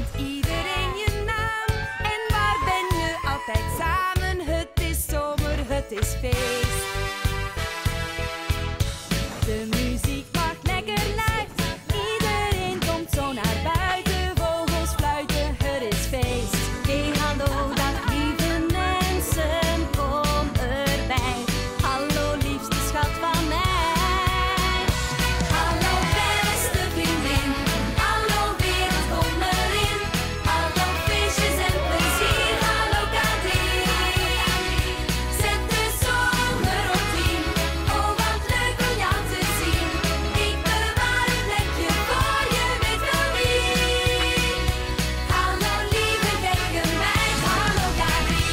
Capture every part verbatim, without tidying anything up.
iedereen je naam. En waar ben je altijd samen? Het is zomer, het is feest. De muziek mag lekker luid. Iedereen komt zo naar buiten. Vogels fluiten, het is feest. Hey, hallo, dag lieve mensen, kom erbij. Hallo, liefste schat van mij. Hallo, beste vriendin. Hallo, wereld, kom erin. Hallo, feestjes en plezier. Hallo, Katrien. Zet de zomer op tien. Oh, wat leuk om jou te zien. Ik bewaar een plekje voor je, weet wel wie. Hallo, lieve gekke meid. Hallo, Katrien.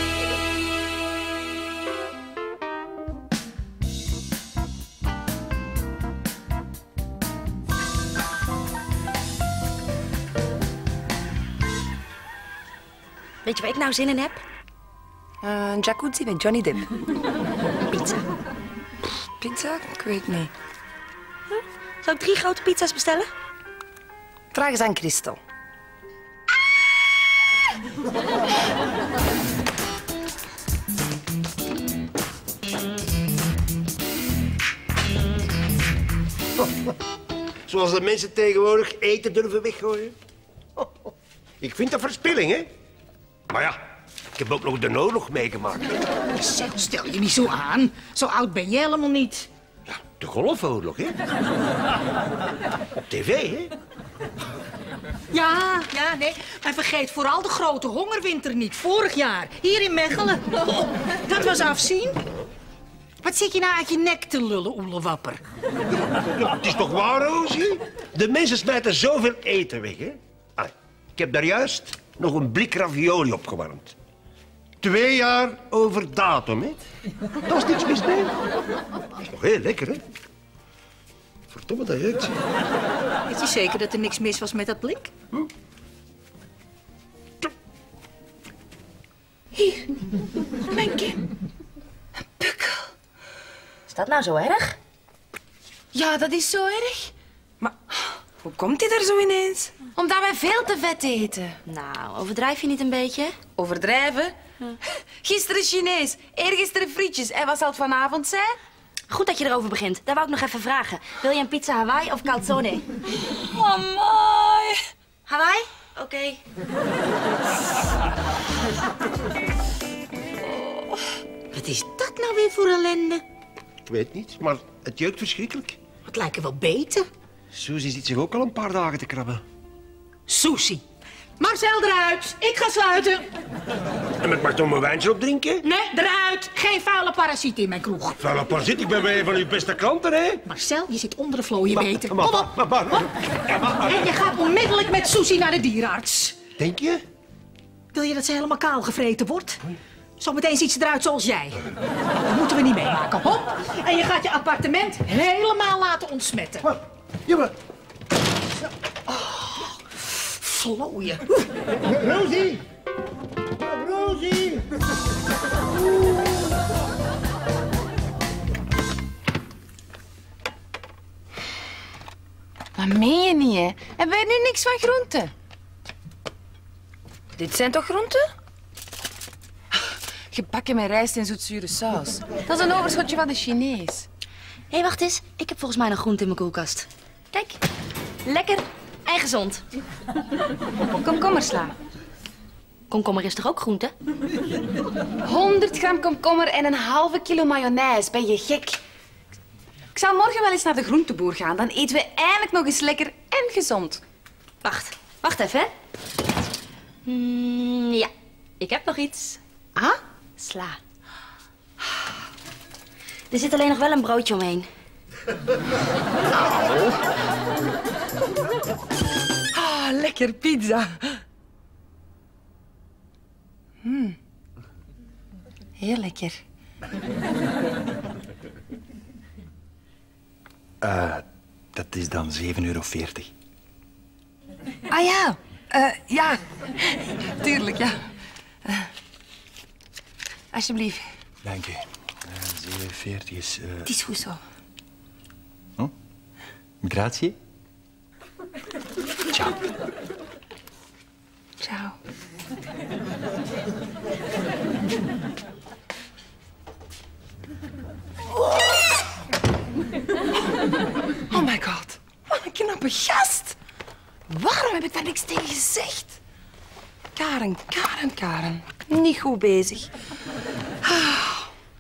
Weet je waar ik nou zin in heb? Uh, een jacuzzi met Johnny Depp. Pizza. Pizza? Ik weet niet. Zou ik drie grote pizza's bestellen? Vraag eens aan Christel. Zoals de mensen tegenwoordig eten durven weggooien. Ik vind dat verspilling, hè? Maar ja, ik heb ook nog de oorlog meegemaakt. Zeg, stel je niet zo aan. Zo oud ben je helemaal niet. Ja, de Golfoorlog, hè? Op tv, hè? Ja, ja, nee. Maar vergeet vooral de grote hongerwinter niet. Vorig jaar, hier in Mechelen. Oh, dat was afzien. Wat zit je nou uit je nek te lullen, oelewapper? Ja, het is toch waar, Rosie? De mensen smijten zoveel eten weg, hè? Ah, ik heb daar juist nog een blik ravioli opgewarmd. Twee jaar over datum, hè? Dat is niks mis mee. Dat is nog heel lekker, hè? Verdomme, dat jeukt. Weet je zeker dat er niks mis was met dat blik? Hm? Hier, mijn kin. Een pukkel. Is dat nou zo erg? Ja, dat is zo erg. Maar hoe komt hij er zo ineens? Omdat wij veel te vet eten. Nou, overdrijf je niet een beetje? Overdrijven? Gisteren Chinees, eergisteren frietjes. En wat zal het vanavond zijn? Goed dat je erover begint. Daar wou ik nog even vragen. Wil je een pizza Hawaii of calzone? Oh, mooi. Hawaii? Oké. Wat is dat nou weer voor ellende? Ik weet niet, maar het jeukt verschrikkelijk. Het lijkt er wel beter. Suzy zit zich ook al een paar dagen te krabben. Sushi. Marcel, eruit. Ik ga sluiten. En ik mag toch mijn wijntje opdrinken? Nee, eruit. Geen vuile parasiet in mijn kroeg. Vuile parasiet, ik ben bij een van uw beste klanten, hè? Marcel, je zit onder de vlooien beter. Kom Maar, op. maar, maar, maar, En je gaat onmiddellijk met Susie naar de dierenarts. Denk je? Wil je dat ze helemaal kaal gevreten wordt? Zometeen ziet ze eruit zoals jij. Dat moeten we niet meemaken. Hop. En je gaat je appartement helemaal laten ontsmetten. Ja, maar... Vlooien. Rosie! Rosie! Dat meen je niet, hè? Hebben wij nu niks van groenten? Dit zijn toch groenten? Gebakken met rijst en zoetzure saus. Dat is een overschotje van de Chinees. Hé, hey, wacht eens. Ik heb volgens mij nog groente in mijn koelkast. Kijk. Lekker en gezond. Komkommersla. Komkommer is toch ook groente? honderd gram komkommer en een halve kilo mayonaise. Ben je gek? Ik zal morgen wel eens naar de groenteboer gaan. Dan eten we eindelijk nog eens lekker en gezond. Wacht. Wacht even, hè. Mm, ja. Ik heb nog iets. Ah? Sla. Er zit alleen nog wel een broodje omheen. Ah, lekker pizza. Hmm. Heel lekker. Uh, dat is dan zeven euro veertig. Ah ja, uh, ja. Tuurlijk, ja. Uh, alsjeblieft. Dank u. Uh, zeven veertig is... Uh... Het is goed zo. Oh? Grazie. Ciao. gast. Waarom heb ik daar niks tegen gezegd? Karen, Karen, Karen. Niet goed bezig. Ah.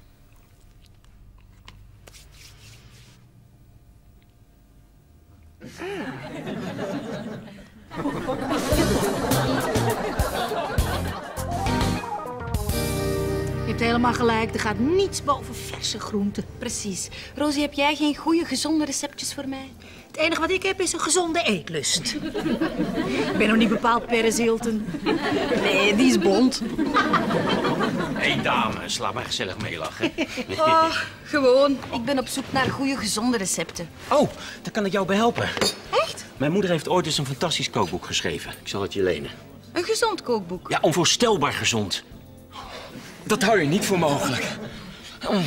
Je hebt helemaal gelijk, er gaat niets boven verse groenten. Precies. Rosie, heb jij geen goede, gezonde receptjes voor mij? Het enige wat ik heb is een gezonde eetlust. Ik ben nog niet bepaald Paris Hilton. Nee, die is blond. Hé, hey, dames, laat maar gezellig meelachen. Oh, gewoon. Ik ben op zoek naar goede, gezonde recepten. Oh, daar kan ik jou bij helpen. Echt? Mijn moeder heeft ooit eens een fantastisch kookboek geschreven. Ik zal het je lenen. Een gezond kookboek? Ja, onvoorstelbaar gezond. Dat hou je niet voor mogelijk. Mm.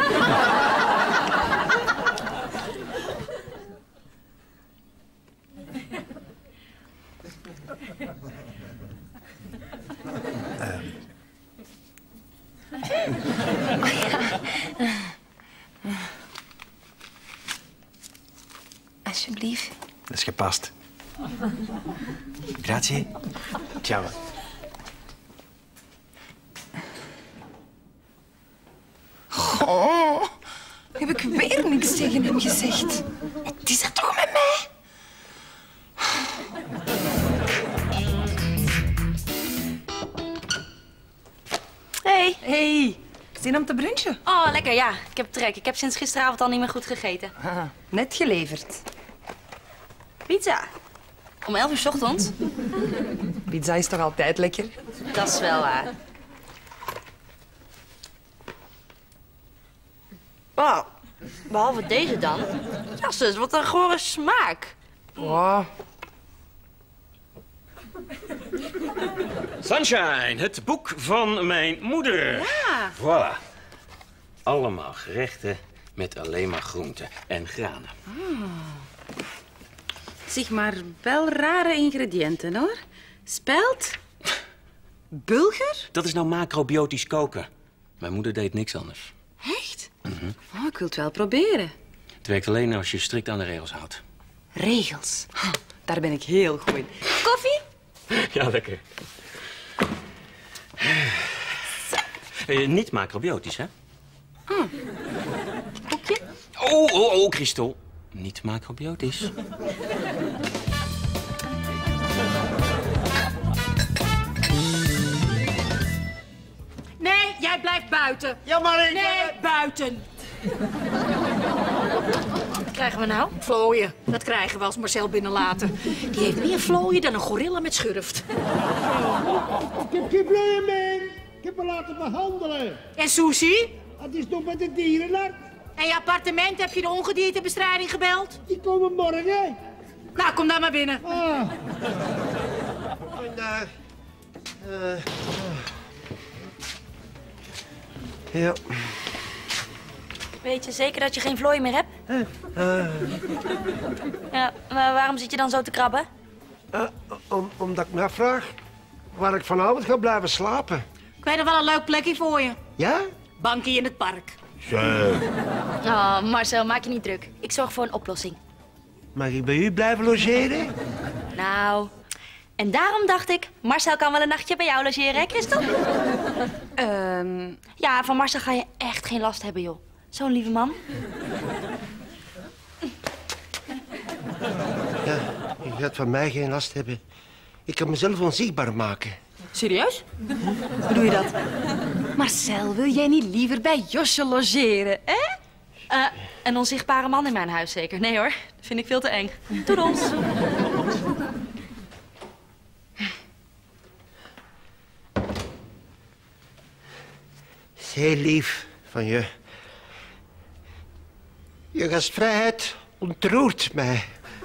Alsjeblieft. Dat is gepast. Grazie. Ciao. Oh, heb ik weer niks tegen hem gezegd? Het is er toch met mij? Hey. Hey, zin om te brunchen? Oh, lekker, ja. Ik heb trek. Ik heb sinds gisteravond al niet meer goed gegeten. Ah, net geleverd. Pizza. Om elf uur 's ochtends? Pizza is toch altijd lekker? Dat is wel waar. Oh, behalve deze dan. Ja, zus, wat een gore smaak. Oh. Sunshine, het boek van mijn moeder. Ja. Voilà. Allemaal gerechten met alleen maar groenten en granen. Zeg maar, wel rare ingrediënten, hoor. Spelt? Bulgur? Dat is nou macrobiotisch koken. Mijn moeder deed niks anders. Echt? Mm-hmm. Oh, ik wil het wel proberen. Het werkt alleen als je strikt aan de regels houdt. Regels. Oh, daar ben ik heel goed in. Koffie? Ja, lekker. Uh, niet macrobiotisch, hè? Oh. Koekje? Oh, oh, oh, Christel. Niet macrobiotisch. Nee, jij blijft buiten. Ja, maar ik... Nee, buiten. Wat krijgen we nou? Vlooien, dat krijgen we als Marcel binnenlaten. Die heeft meer vlooien dan een gorilla met schurft. Ik heb geen vlooien meer. Ik heb me laten behandelen. En Susie? Het is nog met de dierenarts. En je appartement, heb je de ongediertebestrijding gebeld? Die komen morgen. Nou, kom dan maar binnen. Ah. Goeiedag. Uh, uh. Ja. Weet je zeker dat je geen vlooien meer hebt? Uh, uh. Ja, maar waarom zit je dan zo te krabben? Uh, om, omdat ik me afvraag waar ik vanavond ga blijven slapen. Ik weet nog wel een leuk plekje voor je. Ja? Bankje in het park. Zo. Oh, Marcel, maak je niet druk. Ik zorg voor een oplossing. Mag ik bij u blijven logeren? Nou, en daarom dacht ik, Marcel kan wel een nachtje bij jou logeren, hè, Christel? Um... Ja, van Marcel ga je echt geen last hebben, joh. Zo'n lieve man. Ja, je gaat van mij geen last hebben. Ik kan mezelf onzichtbaar maken. Serieus? Hoe doe je dat? Marcel, wil jij niet liever bij Josje logeren, hè? Uh, een onzichtbare man in mijn huis zeker? Nee hoor, dat vind ik veel te eng. Toedels. Het is heel lief van je. Je gastvrijheid ontroert mij.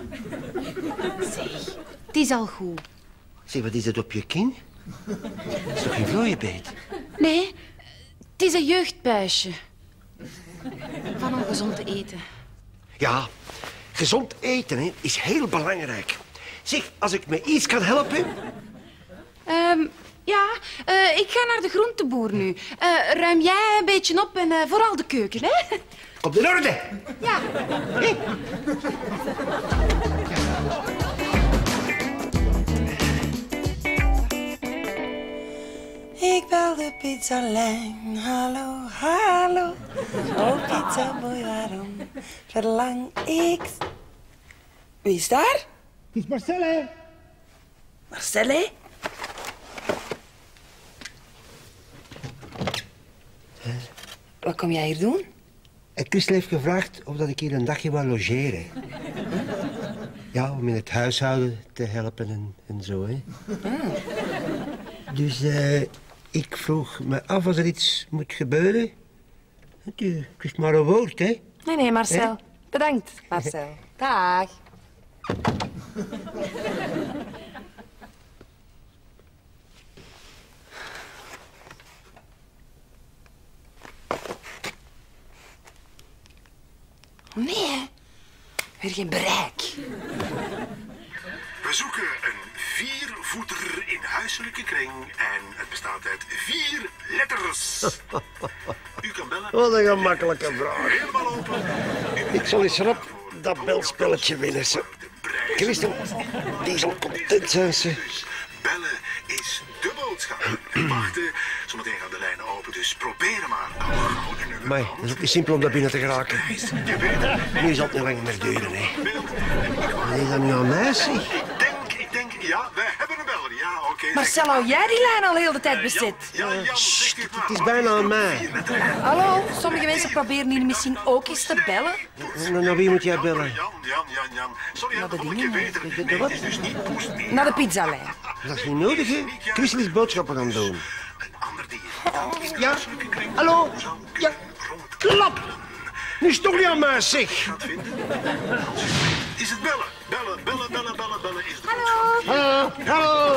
Zeg, het is al goed. Zeg, wat is het op je kin? Dat is toch geen vlooienbeet? Nee, het is een jeugdbuisje. Van ongezond eten. Ja, gezond eten hè, is heel belangrijk. Zeg, als ik me iets kan helpen... Um, ja, uh, ik ga naar de groenteboer nu. Uh, ruim jij een beetje op en uh, vooral de keuken, hè? Komt in orde. Ja. Hey. Ja. pizzalijn, hallo, hallo. Oh, pizzaboy, waarom verlang ik... Wie is daar? Het is Marcelle. Marcelle? Wat kom jij hier doen? En Christel heeft gevraagd of dat ik hier een dagje wou logeren. Ja, om in het huishouden te helpen en, en zo, hè. Ah. Dus eh, ik vroeg me af als er iets moet gebeuren. Het is het is maar een woord, hè. Nee, nee, Marcel. Hè? Bedankt, Marcel. Dag. Nee, hè. Weer geen bereik. We zoeken een viervoeter in huiselijke kring en het bestaat uit vier letters. U kan bellen. Wat een gemakkelijke vraag. Helemaal open. Ik zal eens rap dat belspelletje winnen, ze. Christel, die zal content zijn, ze. Dus bellen is de boodschap. En wachten, zometeen gaan de lijnen open, dus probeer maar. Dan Maar dat is ook niet simpel om daar binnen te geraken. Nu zal het niet lang meer duren, hè. Wat is dat nu aan mij, zeg? Ik denk, ik denk, ja, wij hebben een beller. Ja, oké. Okay, Marcel, hou jij die lijn al heel de tijd bezit? Ja, Jan, zegt u het maar. Het is bijna aan mij. Hallo, sommige mensen proberen hier misschien ook eens te bellen. Nou, naar wie moet jij bellen? Jan, Jan, Jan, Jan. Sorry, Naar de kom een keer dingen, beter. de- de Nee, wat? het is dus niet poest meer. Naar de pizzalijn. Dat is niet nodig, hè. Christel is boodschappen gaan doen. Een ander dier. Ja? Hallo? Ja? Klap! Nu is het toch niet aan mij, zeg. Is het bellen? Bellen, bellen, bellen, bellen, bellen. Is het Hallo? Hallo?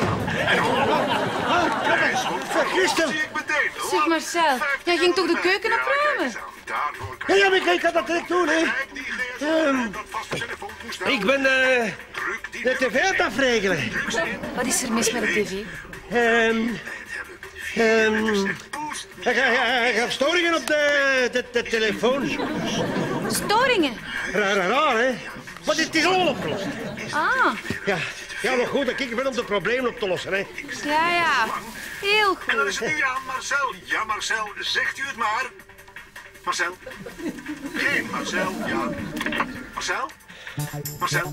Zeg, Christel. zie ik meteen. Zeg Marcel, jij ging toch de keuken opruimen? Daarvoor kan Ja, ja, maar ik kan dat direct doen, hè. kijk die gsm, dat vaste telefoontoestel. Ik ben eh Druk die de tv aan het afregelen. Wat is er mis met de tv? Ehm... Ehm... Ik heb storingen op de, de, de telefoon. Storingen. Raar, raar, raar, hè. Maar dit is allemaal opgelost. Ah, Ja, ja, nog goed dat ik ben om de problemen op te lossen, hè. ja, ja. Heel En dan is goed. nu aan Marcel. Ja, Marcel, zegt u het maar. Marcel? Geen Marcel, ja. Marcel? Marcel?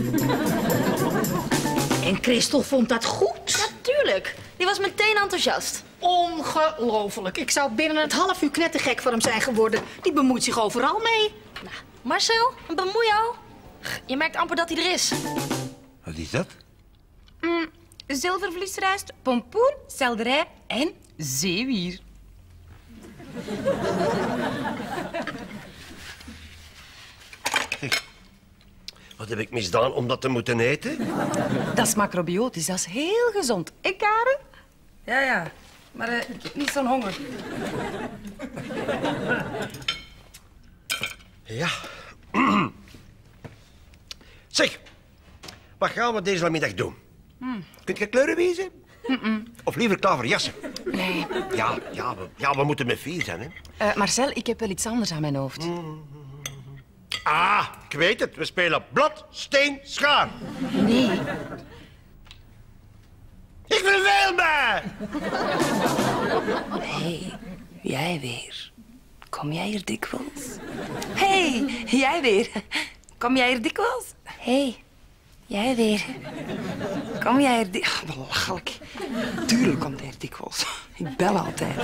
En Christel vond dat goed. Natuurlijk. Die was meteen enthousiast. Ongelooflijk. Ik zou binnen het half uur knettergek voor hem zijn geworden. Die bemoeit zich overal mee. Marcel, bemoei jou. Je merkt amper dat hij er is. Wat is dat? Zilvervliesrijst, pompoen, selderij en zeewier. Wat heb ik misdaan om dat te moeten eten? Dat is macrobiotisch, dat is heel gezond. Ik, Karen? Ja, ja. Maar uh, ik heb niet zo'n honger. Ja. Zeg, wat gaan we deze middag doen? Hmm. Kunt je kleuren wezen? Of liever klaverjassen? Nee. Ja, ja, we, ja, we moeten met vier zijn, hè. Uh, Marcel, ik heb wel iets anders aan mijn hoofd. Ah, ik weet het. We spelen blad, steen, schaar. Nee. Ik verveel me! Hé, jij weer. Kom jij hier dikwijls? Hé, hey, jij weer. Kom jij hier dikwijls? Hé, hey, jij weer. Kom jij hier dikwijls? Ah, belachelijk. Tuurlijk komt hij hier dikwijls. Ik bel altijd.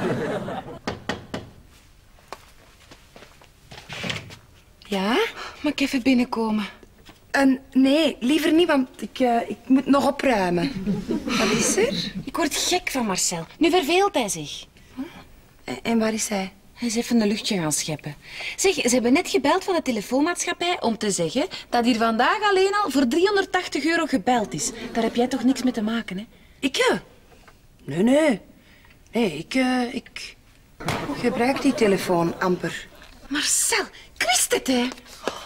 Ja? Mag ik even binnenkomen? Uh, nee, liever niet, want ik, uh, ik moet nog opruimen. Wat is er? Ik word gek van Marcel. Nu verveelt hij zich. En, en waar is hij? Hij is even een luchtje gaan scheppen. Zeg, ze hebben net gebeld van de telefoonmaatschappij om te zeggen dat hier vandaag alleen al voor driehonderdtachtig euro gebeld is. Daar heb jij toch niks mee te maken, hè? Ik? uh? Nee, nee. Nee, ik, uh, ik gebruik die telefoon amper. Marcel, ik wist het, hè?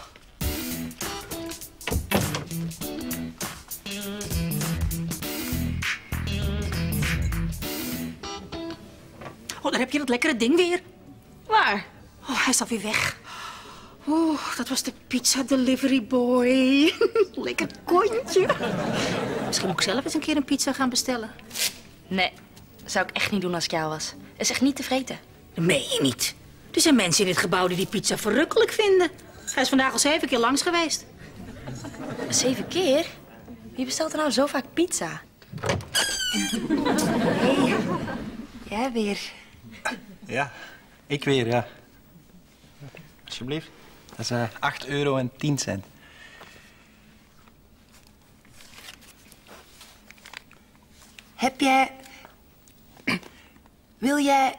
Oh, daar heb je dat lekkere ding weer. Waar? Oh, hij is alweer weg. Oeh, dat was de pizza delivery boy. Lekker kontje. Misschien moet ik zelf eens een keer een pizza gaan bestellen. Nee, Dat zou ik echt niet doen als ik jou was. Dat is echt niet te vreten. Dat meen je niet. Er zijn mensen in dit gebouw die die pizza verrukkelijk vinden. Hij is vandaag al zeven keer langs geweest. Zeven keer? Wie bestelt er nou zo vaak pizza? Hé, jij weer. Ja, ik weer, ja. Alsjeblieft. Dat is uh, acht euro en tien cent. Heb jij... Wil jij...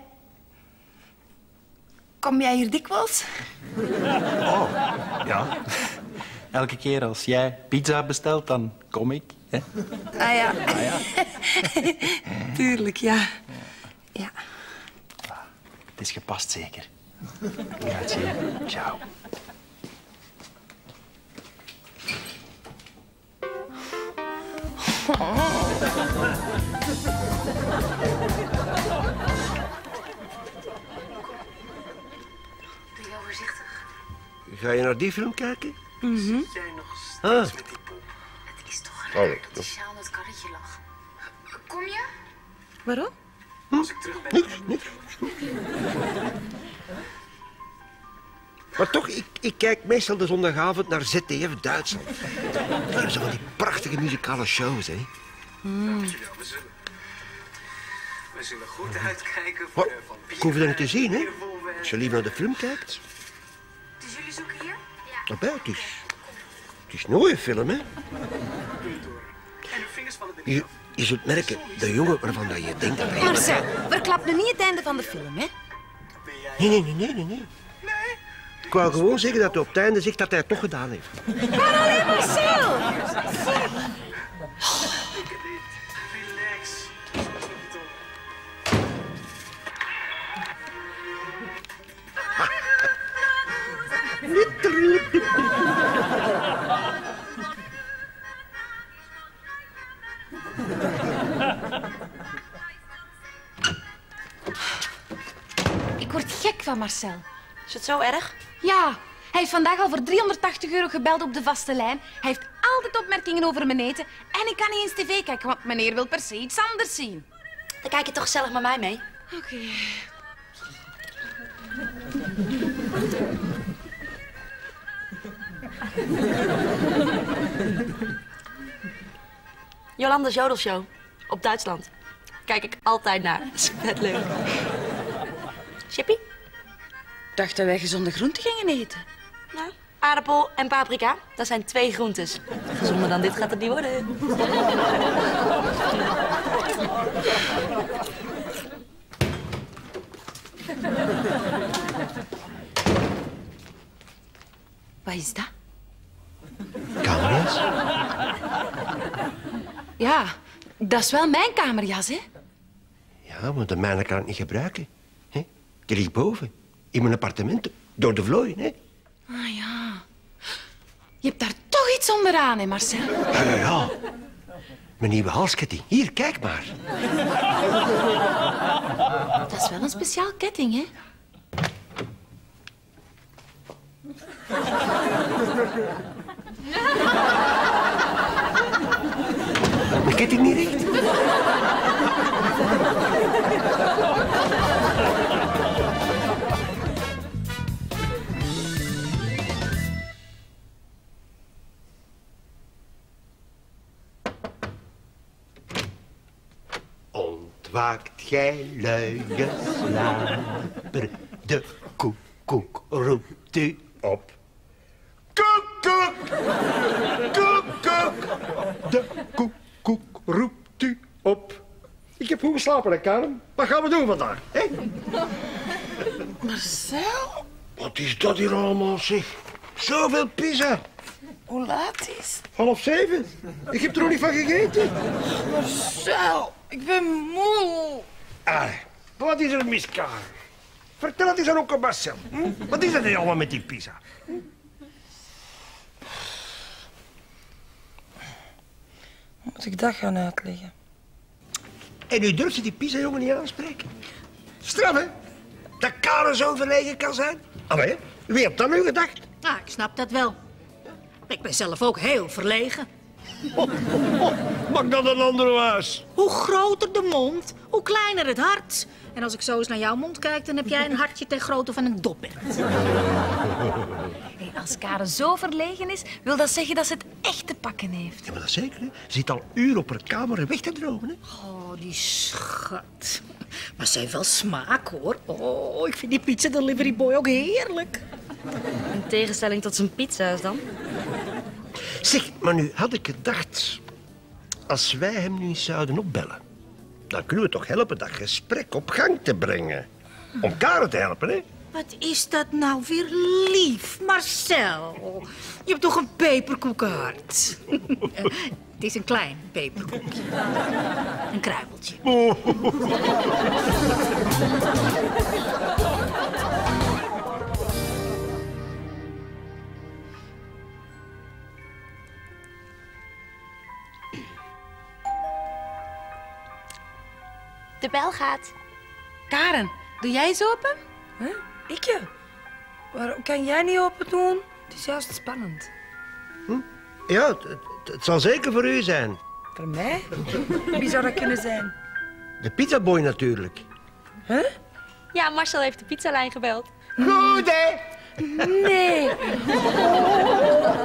Kom jij hier dikwijls? Oh, ja. Elke keer als jij pizza bestelt, dan kom ik. Hè? Ah ja. Ah, ja. Tuurlijk, ja. Ja. Het is gepast, zeker. Grazie. Ciao. Doe je voorzichtig. Ga je naar die film kijken? Mm-hmm. Jij nog steeds Ah. met die pop? Het is toch Oh, raar nee. dat die sjaal in het karretje lag. Kom je? Waarom? Als ik terug ben... Niks, niks. Maar toch, ik, ik kijk meestal de zondagavond naar Z T F Duitsland. Die hebben zo van die prachtige muzikale shows, hè. Dankjewel, we zullen... We zullen goed uitkijken voor Maar, de van ik hoef je dat niet te zien, hè. Als je liever naar de film kijkt. Dus jullie zoeken hier? Ja. Daarbij, het is... Het is nooit een film, hè. En de vingers vallen er niet Je, af. je zult merken, de jongen waarvan dat je denkt dat hij... Marcel, verklap nu niet het einde van de film, hè? Nee, nee, nee, nee, nee, nee. Ik wou gewoon zeggen dat hij op het einde zegt dat hij het toch gedaan heeft. Maar alleen Marcel! Relax. Ik word gek van Marcel. Is het zo erg? Ja, hij heeft vandaag al voor driehonderdtachtig euro gebeld op de vaste lijn. Hij heeft altijd opmerkingen over mijn eten. En ik kan niet eens tv kijken, want meneer wil per se iets anders zien. Dan kijk je toch gezellig met mij mee. Oké. Jolanda's Jodelshow. Op Duitsland. Kijk ik altijd naar. Dat is vet leuk. Chippy? Ik dacht dat wij gezonde groenten gingen eten. Nou, aardappel en paprika. Dat zijn twee groentes. Gezonder dan dit gaat het niet worden. Wat is dat? Camera's? Ja, dat is wel mijn kamerjas, hè? Ja, maar de mijne kan het niet gebruiken. Hè? Die ligt boven, in mijn appartement, door de vlooi. Hè? Ah ja. Je hebt daar toch iets onderaan, hè, Marcel? Ja, ja, ja. Mijn nieuwe halsketting. Hier, kijk maar. Dat is wel een speciaal ketting, hè? Mijn ketting niet recht. Ontwaakt gij luie slaper, de koekoek roept u op. Koek, koek, koek, koek, de koekoek roept u op. Ik heb goed geslapen, hè, Karen. Wat gaan we doen vandaag, hè? Marcel, Wat is dat hier allemaal, zeg? Zoveel pizza. hoe laat is het? Half zeven. Ik heb er nog niet van gegeten. Marcel, ik ben moe. Ah, wat is er mis, Karen? Vertel het eens aan ook Marcel. Hm? Wat is er nu allemaal met die pizza? Moet ik dat gaan uitleggen? En nu durft ze die pizza-jongen niet aanspreken. Straf, hè? Dat Karen zo verlegen kan zijn. Allee, wie heeft dat nu gedacht? Ah, ik snap dat wel. Ik ben zelf ook heel verlegen. Oh, oh, maak dat een ander was. Hoe groter de mond, hoe kleiner het hart. En als ik zo eens naar jouw mond kijk, dan heb jij een hartje ter grootte van een dopert. Hey, als Karen zo verlegen is, wil dat zeggen dat ze het echt te pakken heeft. Ja, maar dat zeker, hè. Ze zit al uren op haar kamer weg te dromen, hè. Oh, die schat. Maar ze heeft wel smaak, hoor. Oh, ik vind die pizza delivery boy ook heerlijk. In tegenstelling tot zijn pizza's dan. Zeg, maar nu had ik gedacht... Als wij hem nu eens zouden opbellen... dan kunnen we toch helpen dat gesprek op gang te brengen. Om Karen te helpen, hè? Wat is dat nou weer lief, Marcel. Je hebt toch een peperkoekenhart. Het is een klein peperkoekje. Een kruimeltje. De bel gaat. Karen, doe jij eens open? Huh? Ik je? Waarom kan jij niet open doen? Het is juist spannend. Hm? Ja, het, het, het zal zeker voor u zijn. Voor mij? Wie zou dat kunnen zijn? De pizzaboy natuurlijk. Huh? Ja, Marcel heeft de pizzalijn gebeld. Goed, hè? Nee. Oh.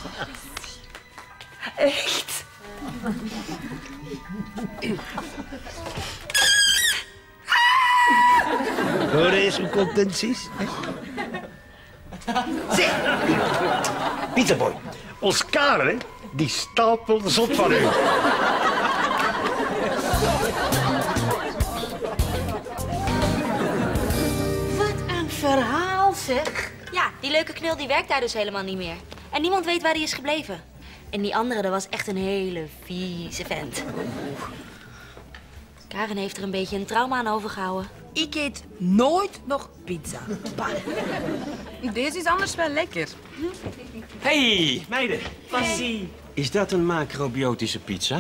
Echt? Hoor eens hoe content ze is. Zeg, pizzaboy, ons Karen, hè, die stapelt zot van u. Wat een verhaal, zeg. Ja, die leuke knul die werkt daar dus helemaal niet meer. En niemand weet waar die is gebleven. En die andere, dat was echt een hele vieze vent. Karen heeft er een beetje een trauma aan overgehouden. Ik eet nooit nog pizza. Bah. Deze is anders wel lekker. Hey, meiden. Passie. Is dat een macrobiotische pizza?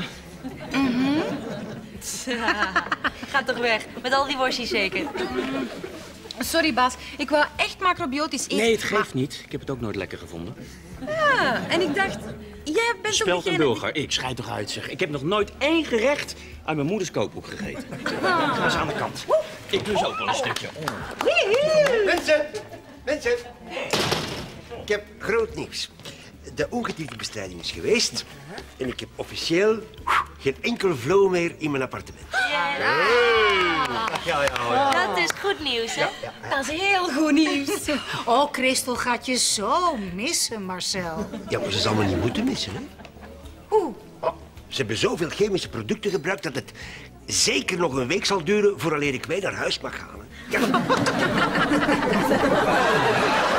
Ga toch weg, met al die worstjes zeker. Sorry, Bas. Ik wou echt macrobiotisch eten. Nee, het geeft niet. Ik heb het ook nooit lekker gevonden. Ja, en ik dacht, jij bent toch Speld en degene... bulgar. Ik schijt toch uit, zeg. Ik heb nog nooit één gerecht uit mijn moeders kookboek gegeten. Ga eens aan de kant. Ik dus ook wel een stukje. Mensen, mensen. Ik heb groot nieuws. De ongediertebestrijding is geweest. En ik heb officieel geen enkel flow meer in mijn appartement. Ja, Ja, ja, ja. dat is goed nieuws, hè? Dat is heel goed nieuws. Oh, Christel gaat je zo missen, Marcel. Ja, maar ze zal me niet moeten missen, hè? Oeh. Oh, ze hebben zoveel chemische producten gebruikt dat het zeker nog een week zal duren vooraleer ik mee naar huis mag gaan. Hè. Ja.